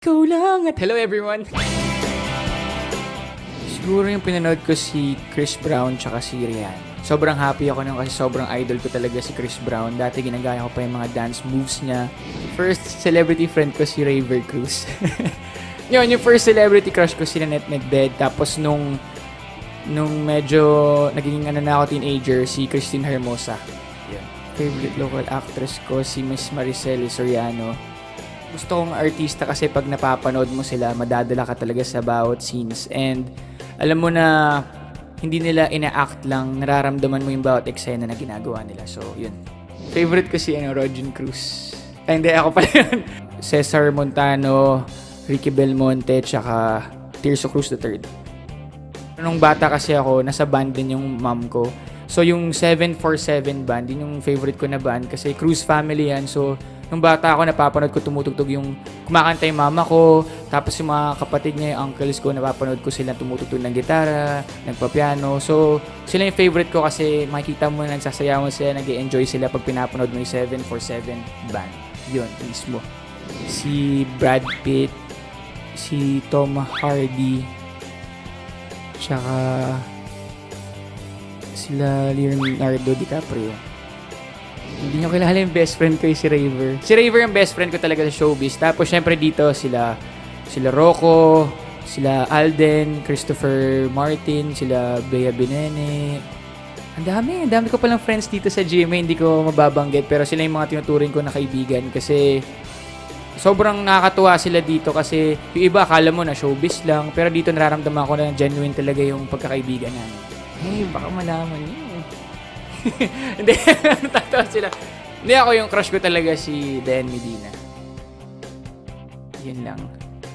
Ikaw lang at hello everyone! Siguro yung pinanood ko si Chris Brown tsaka si Rihanna. Sobrang happy ako nung kasi sobrang idol ko talaga si Chris Brown. Dati ginagaya ko pa yung mga dance moves niya. First celebrity friend ko si Raver Cruz. Yun, yung first celebrity crush ko si Nanette Medved. Tapos nung medyo naging na ako teenager, si Christine Hermosa. Yun. Favorite local actress ko si Miss Maricel Soriano. Gusto kong artista kasi pag napapanood mo sila, madadala ka talaga sa bawat scenes. And alam mo na hindi nila ina-act lang, nararamdaman mo yung bawat eksena na ginagawa nila. So, yun. Favorite ko si Rogen Cruz. Ay, hindi, ako pala yun. Cesar Montano, Ricky Belmonte, tsaka Tirso Cruz III. Nung bata kasi ako, nasa band din yung mom ko. So, yung 747 band, yun yung favorite ko na band kasi Cruz family yan. So, nung bata ako, napapanood ko tumutugtog yung kumakanta yung mama ko. Tapos yung mga kapatid niya, yung uncles ko, napapanood ko sila tumutugtog ng gitara, nagpa-piano. So, sila yung favorite ko kasi makikita mo na nagsasayawan sila, nag-enjoy sila pag pinapanood mo yung 747 band. Yun, mismo. Si Brad Pitt, si Tom Hardy, tsaka sila Leonardo DiCaprio. Hindi nyo kilala yung best friend ko si Raver. Si Raver yung best friend ko talaga sa showbiz. Tapos syempre dito sila Rocco, sila Alden, Christopher Martin, sila Bea Binene. Ang dami ko palang friends dito sa GMA, hindi ko mababanggit. Pero sila yung mga tinuturing ko na kaibigan kasi sobrang nakakatuwa sila dito kasi yung iba akala mo na showbiz lang. Pero dito nararamdaman ko na genuine talaga yung pagkakaibigan namin. Hey, baka malaman niyo. Hindi, natatawa sila. Hindi, ako yung crush ko talaga si Dan Medina. Yun lang.